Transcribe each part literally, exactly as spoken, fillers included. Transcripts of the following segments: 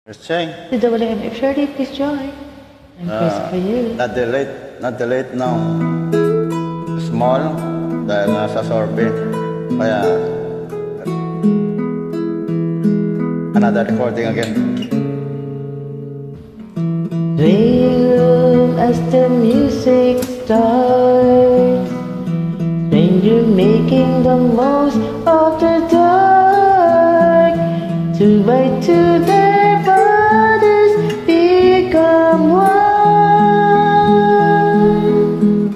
Let's sing. The double M F Shirley, please join. I'm Uh, crazy for you. Not the late, not the late now. Small, dahil nasa sorbe. Kaya, another recording again. Swing as the music starts, stranger making the most of the dark. Two by two their bodies become one.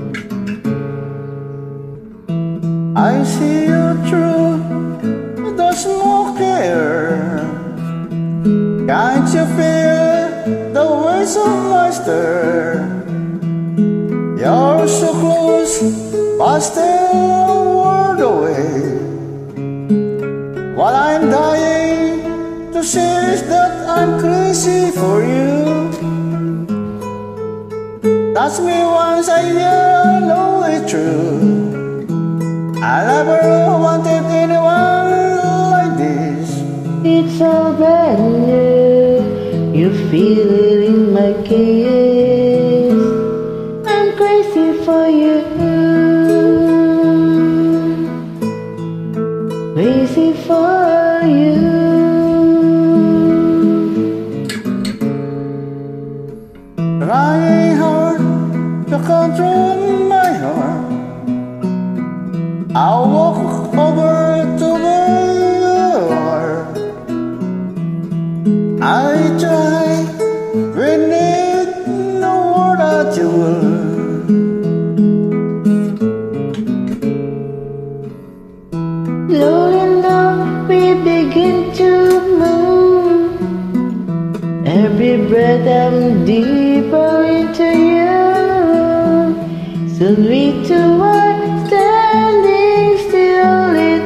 I see you through the smoke air. Can't you feel the waves of my stir? You're so close, but still a world away. While I'm dying to say that I'm crazy for you. Touch me once a year, I know it's true. I never wanted anyone like this. It's all brand new. You feel it in my kiss. I'm crazy for you. Crazy for you. Trying hard to control my heart. I'll walk over to where you are. I try, we need no word that you will. Slowly now we begin to move. Every breath I'm deeper into you. Soon we two are standing still in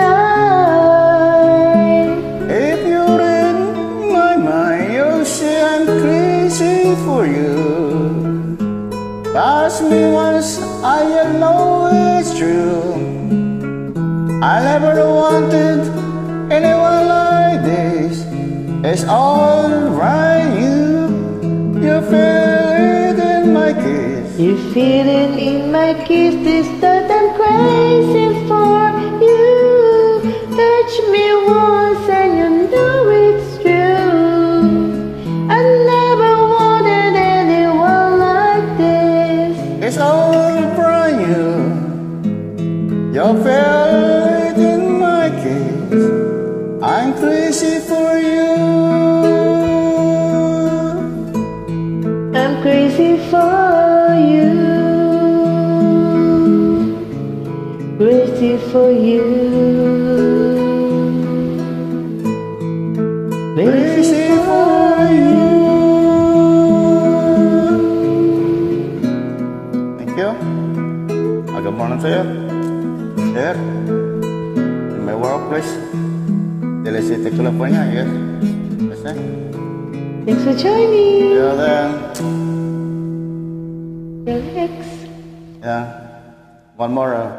time. If you're in my mind, you'll say I'm crazy for you. Ask me once, I know it's true. I never wanted anyone like this. It's all right, you, you feel it in my kiss. You feel it in my kiss, this that I'm crazy for you. Touch me once and you know it's true. I never wanted anyone like this. It's all right, you, you feel it in my kiss. I'm crazy for you. I'm crazy for you. Crazy for you. Crazy for you. Thank you. Uh, good morning sa'yo. Here, in my workplace, Daly City, California, yes. Yes, sir. Thanks for joining. Yeah, then. Relax. Yeah. One more. Uh,